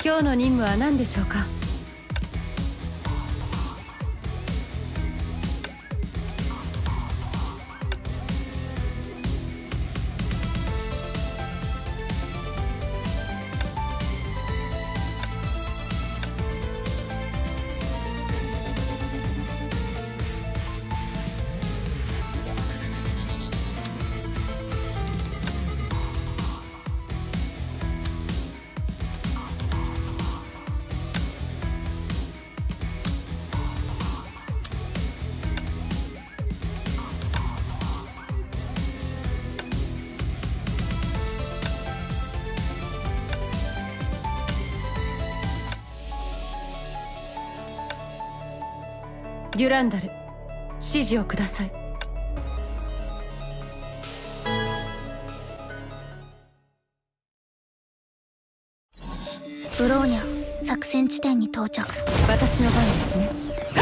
今日の任務は何でしょうか？デュランダル、指示をください。 ブローニャ、作戦地点に到着。 私の番ですね。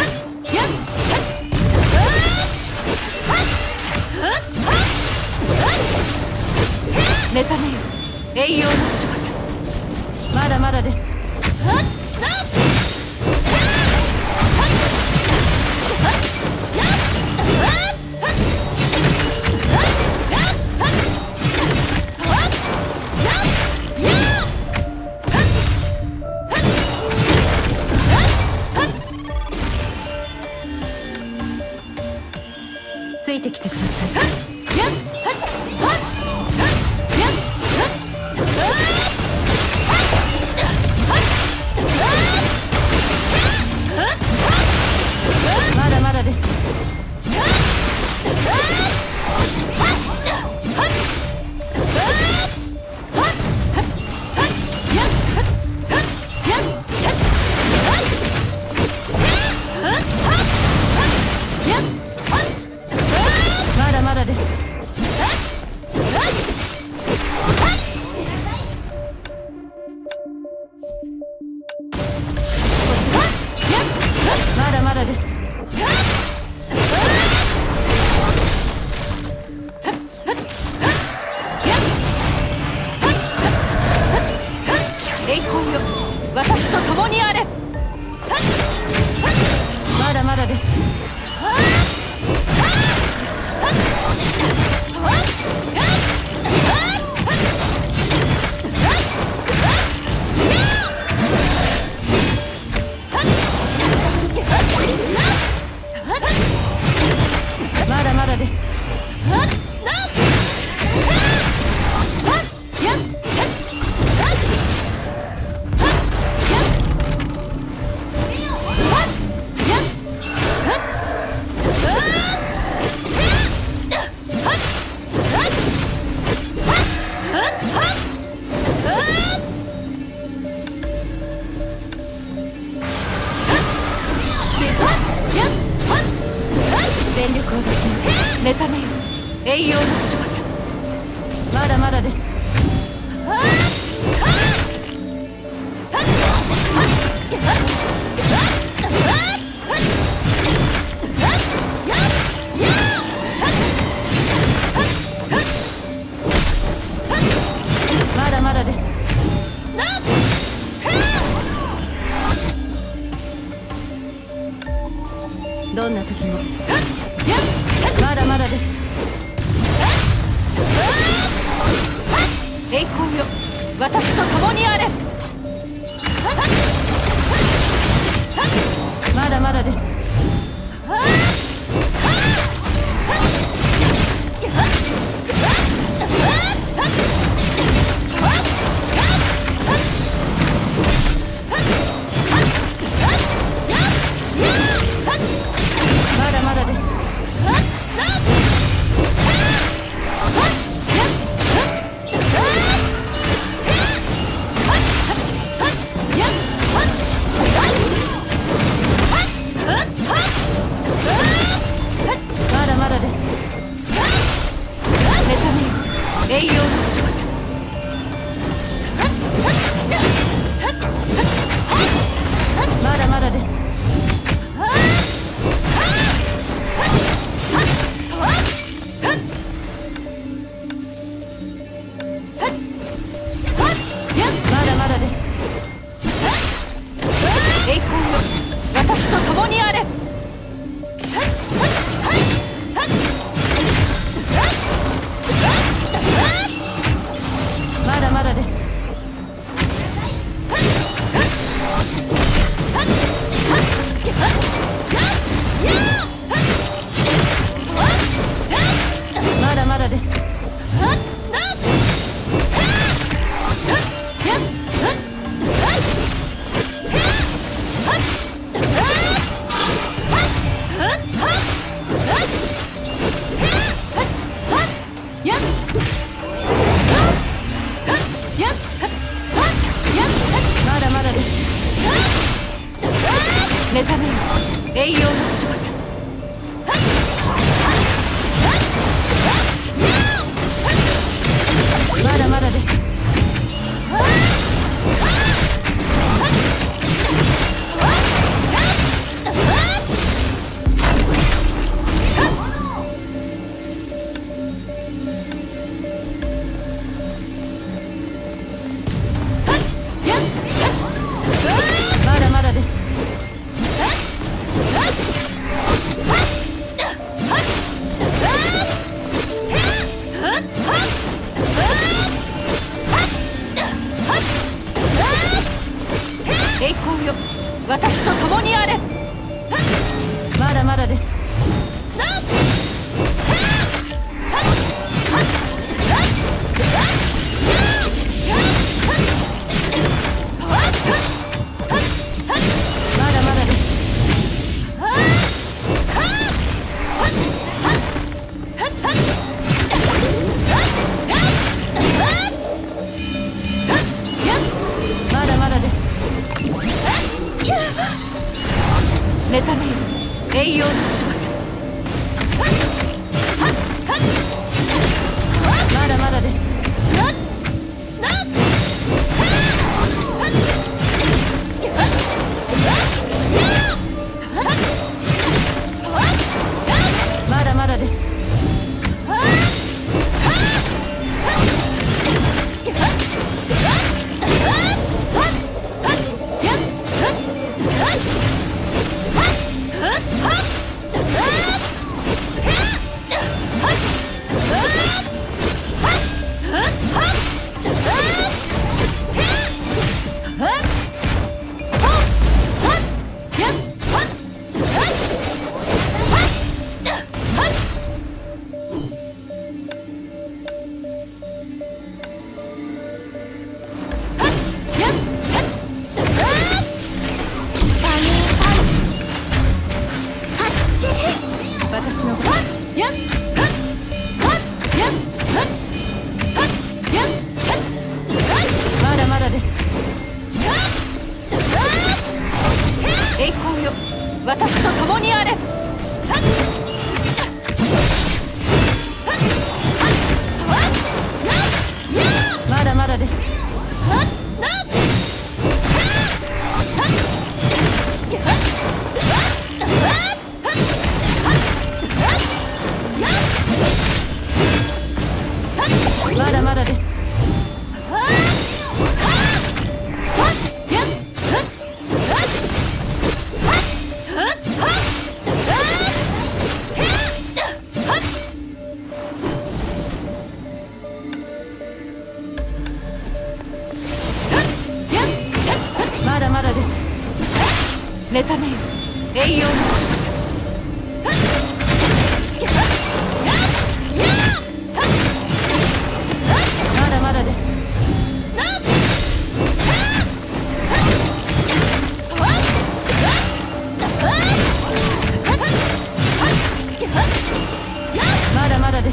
目覚めよ、栄養の守護者。まだまだです。ついてきてください。まだまだです。まだまだです。まだまだです。栄光よ、私と共にあれ。まだまだです。まだまだです。全力を出します。目覚めよ、栄養の守護者。まだまだです。まだまだです。どんな時もまだまだです。栄光よ、私と共にあれ。まだまだです。まだまだです。まだまだです。目覚めよ、栄養の守護者。まだまだです。まだまだです。 まだまだです。目覚めよ栄養の守護者。まだまだです。まだまだです。栄光よ私と共にあれ。まだまだです。まだまだです。まだまだです。目覚めよ栄養の守護者。まだまだです。まだまだです。私のまだまだです。栄光よ私と共にあれ。まだまだです。まだまだです。まだまだです。目覚めよ栄養の守護者。まだまだです。まだまだです。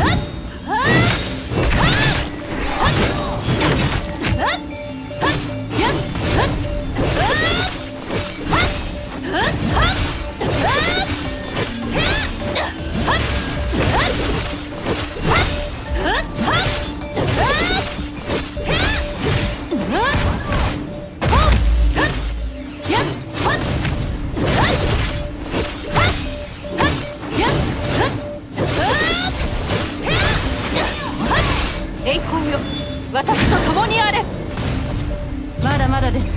栄光よ私と共にあれ。まだまだです。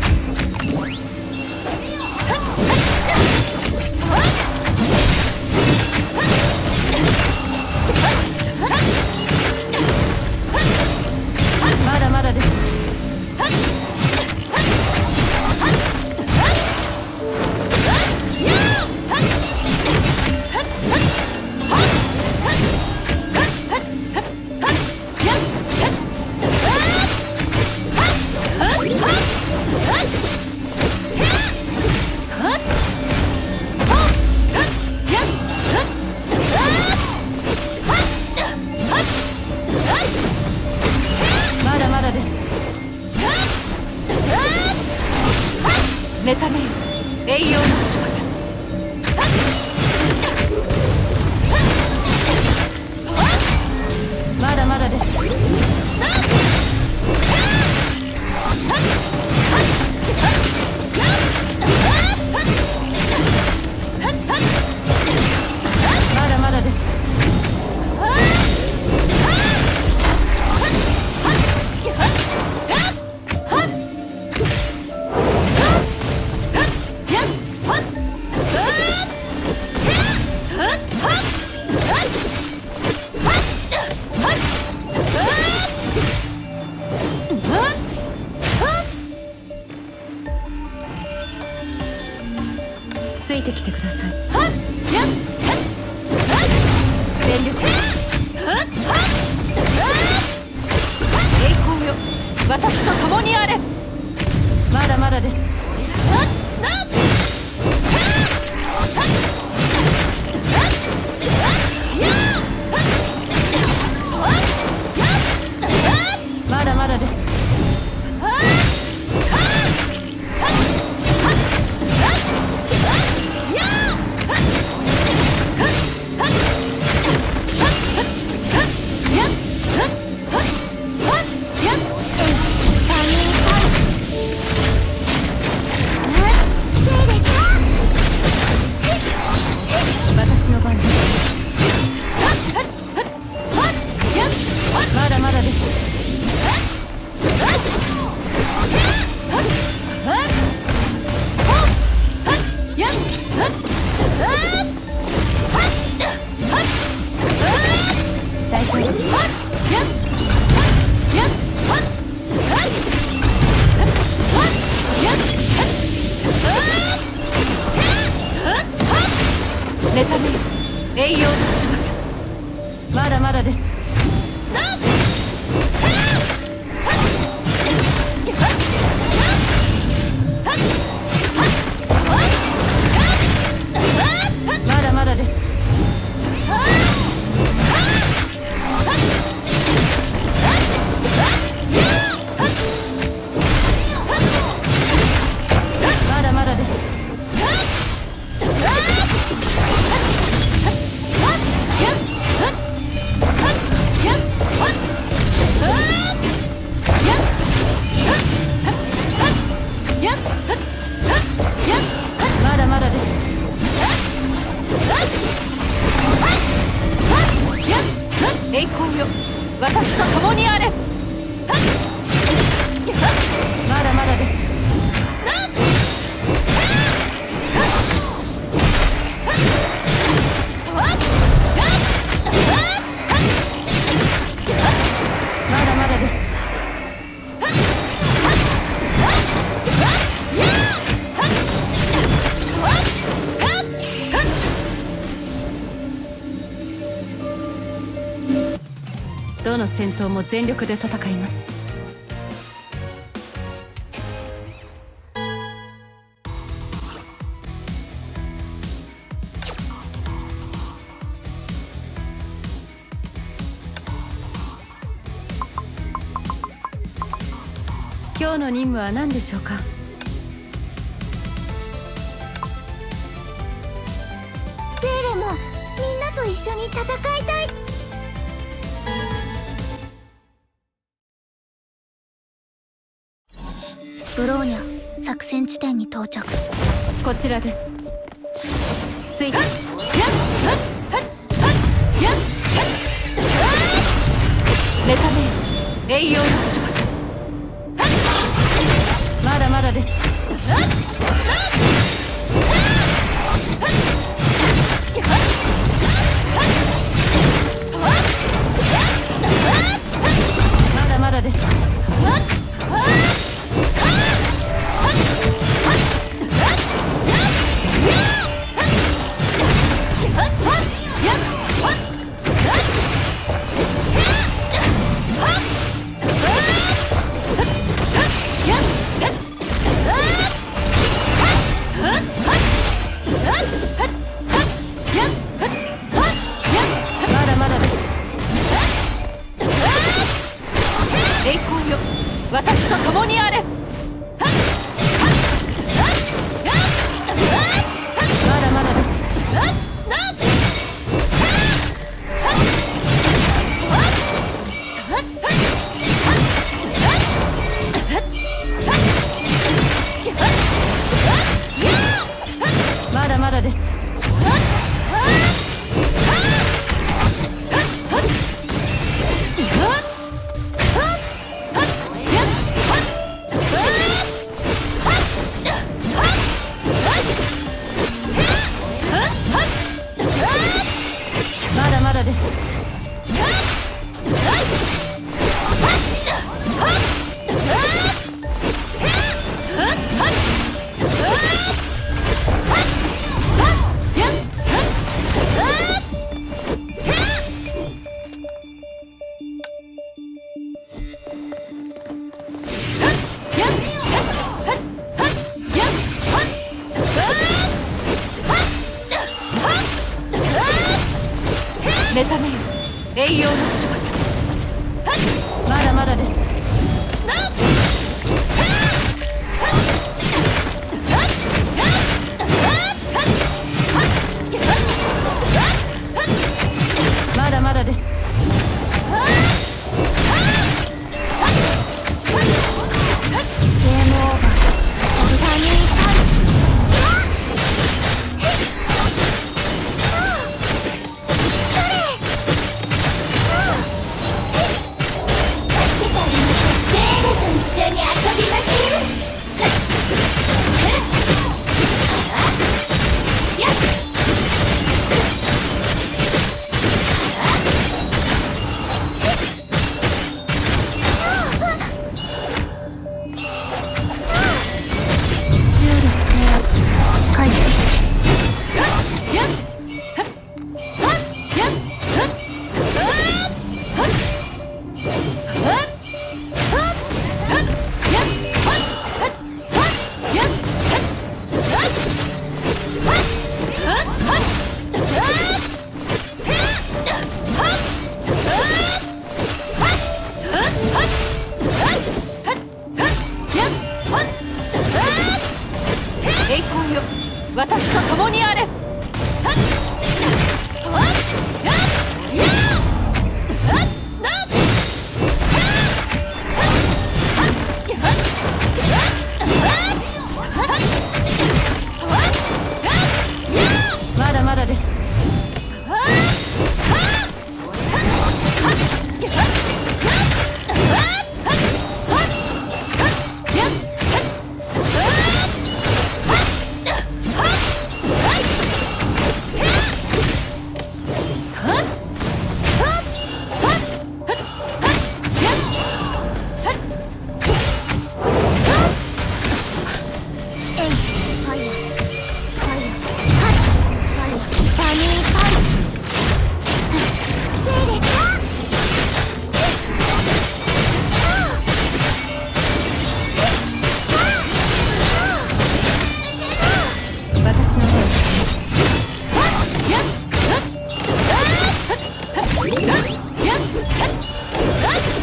まだまだです。 目覚めよ栄養の勝者。まだまだです。まだまだです。ついてきてください。全力栄光よ、私と共にあれ。まだまだです。まだまだです。私の番です。まだまだです。大丈夫。目覚めよ栄養の勝者。まだまだです。まだまだです。まだまだです。まだまだです。栄光よ、私と共にあれ。まだまだです。まだまだです。どの戦闘も全力で戦います。今日の任務は何でしょうか。 ゼーレもみんなと一緒に戦いたい。ブローニャ作戦地点に到着。 こちらです。ついて。目覚めよ栄養の勝者。まだまだです。まだまだです。栄光よ、私と共にあれ。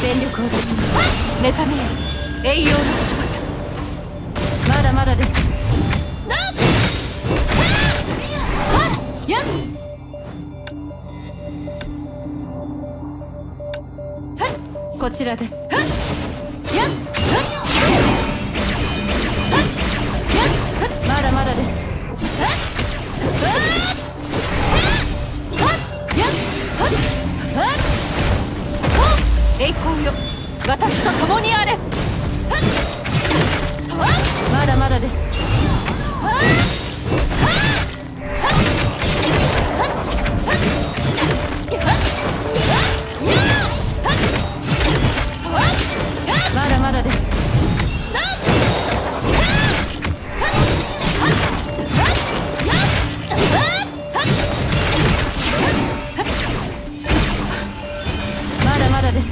全力を出します。目覚めよ栄養の守護者。まだまだです。やっこちらです。やっまだまだです。栄光よ私と共にあれ。まだまだです。まだまだです。まだまだです。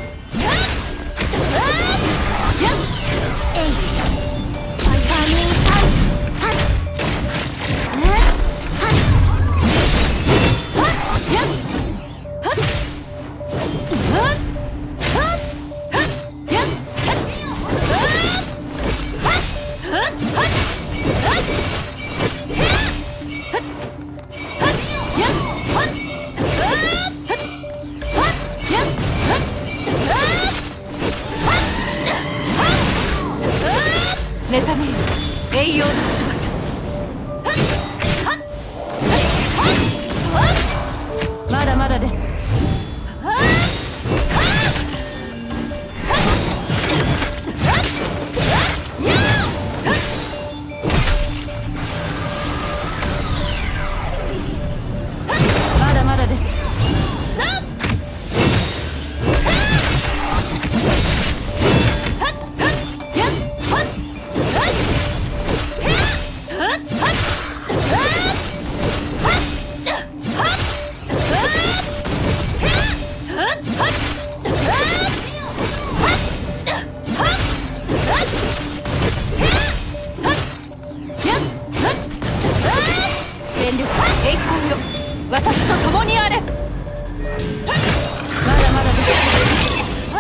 目覚めよ栄養の守護者。まだまだです。まだまだです。全力栄光よ私と共にあれ。まだまだです。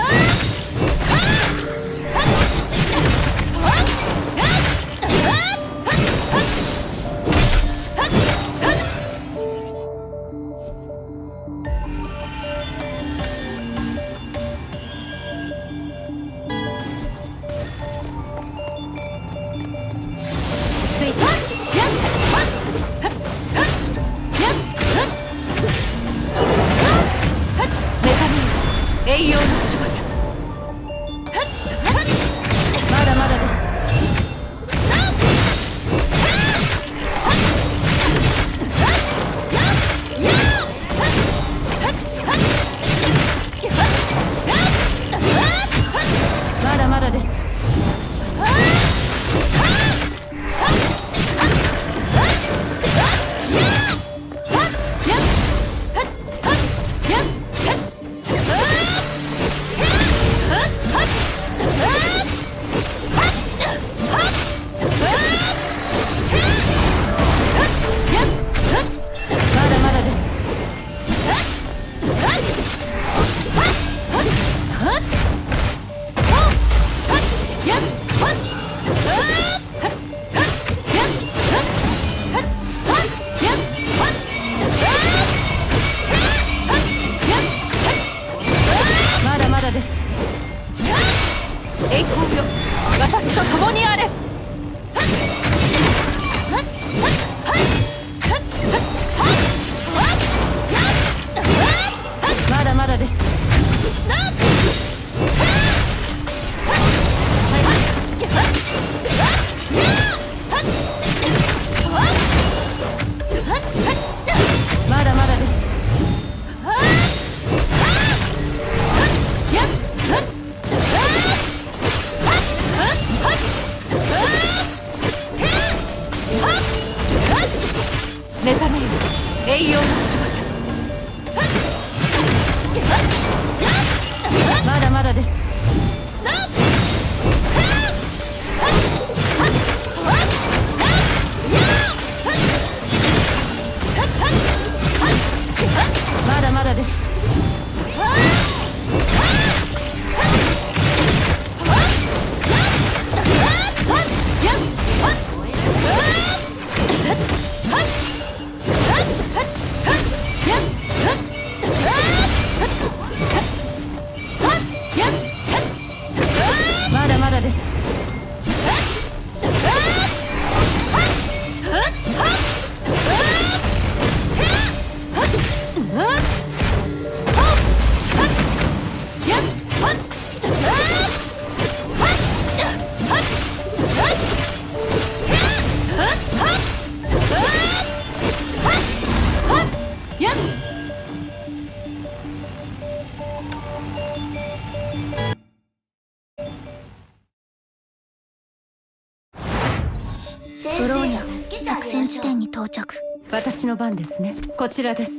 ついた。目覚めよ栄養の守護者。まだまだです。まだまだです。栄光よ私と共にあれ。まだまだです。まだまだです。まブローニャ作戦地点に到着。 私の番ですね。こちらです。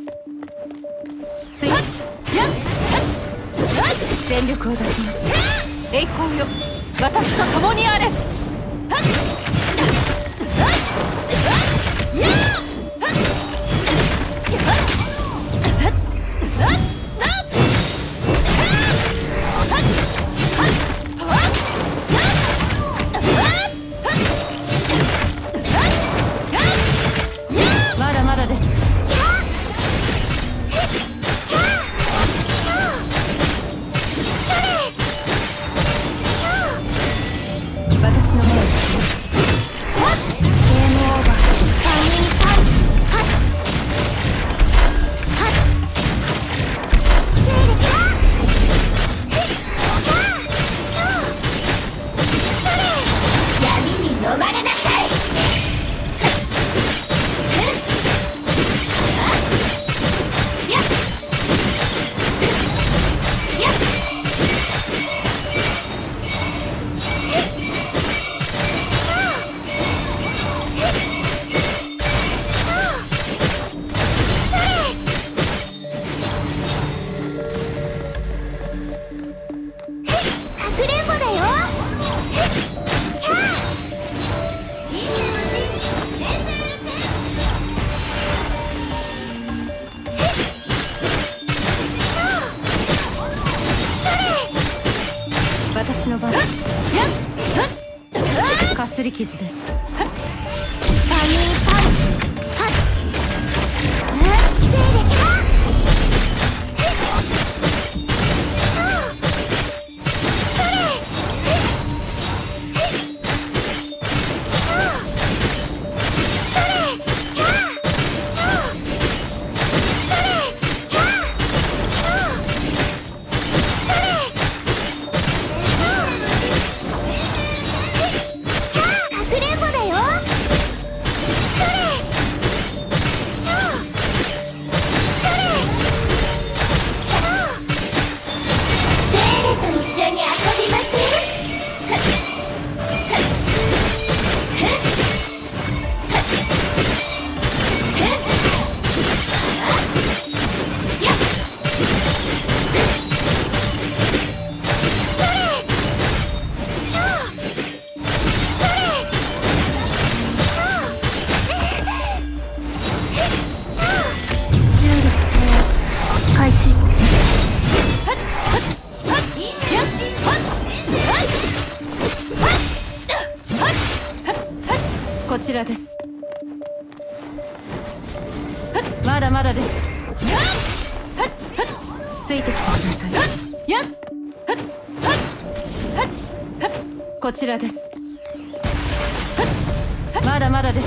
全力を出します。栄光よ、私と共にあれ。まだまだです。私の番です。 ゲームオーバー。タイミングパンチ。闇に飲まれなさい。かくれんぼだよ。 私の番。かすり傷です。 タイミングパンチ。 こちらです。まだまだです。ついてきてください。こちらです。まだまだです。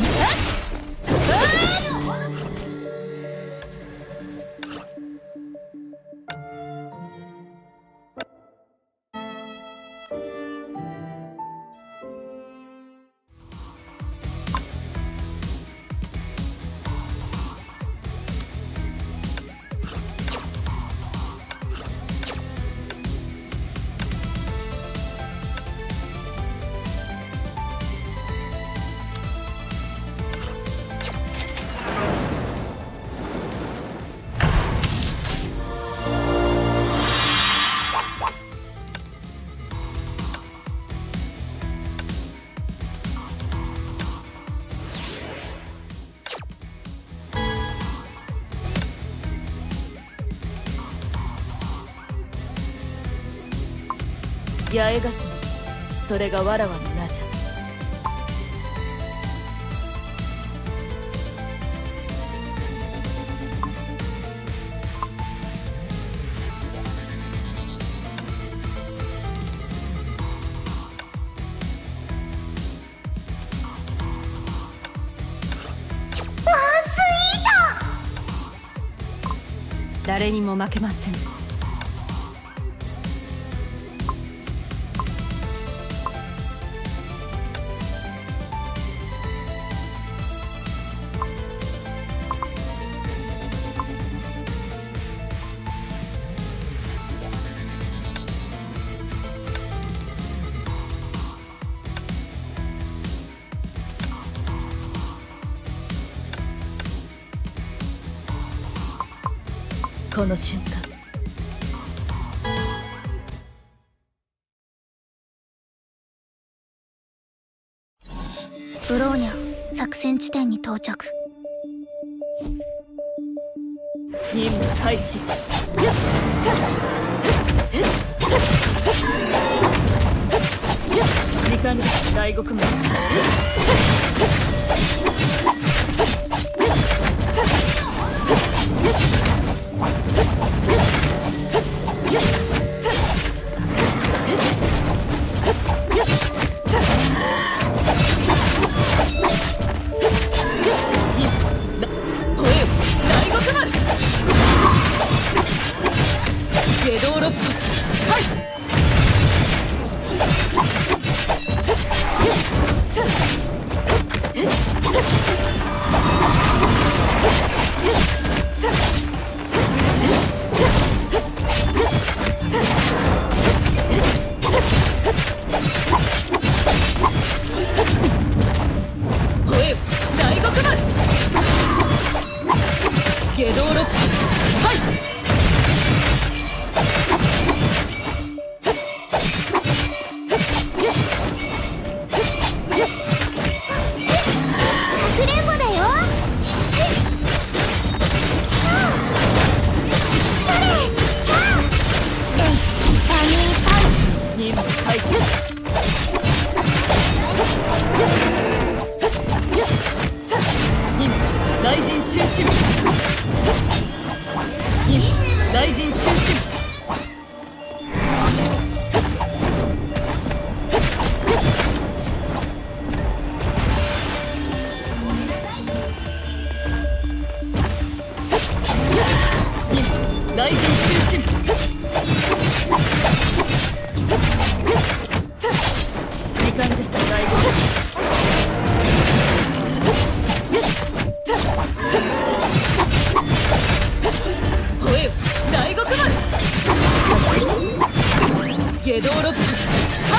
八重霞、それがわらわの名じゃ。 誰にも負けません。 この瞬間。 ブローニャ作戦地点に到着。 任務開始。時間だ。大獄門。下道ロップ。はい。ほえよ大獄丸。下道ロップ。はい。雷神襲撃。雷神襲撃。雷神襲撃。時間じゃ大悟。大獄丸。下道ロック。はい。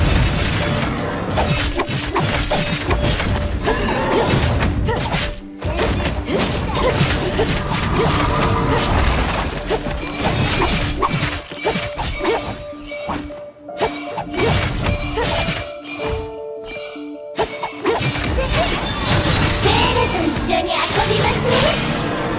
セールと一緒に遊びましょう。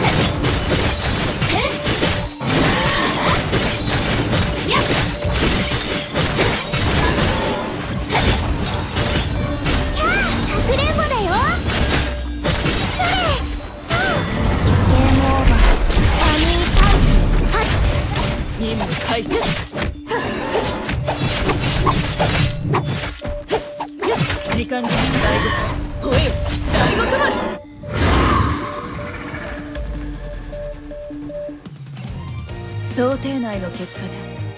任務開始。時間だ。大獄。ほえよ大獄丸。想定内の結果じゃ。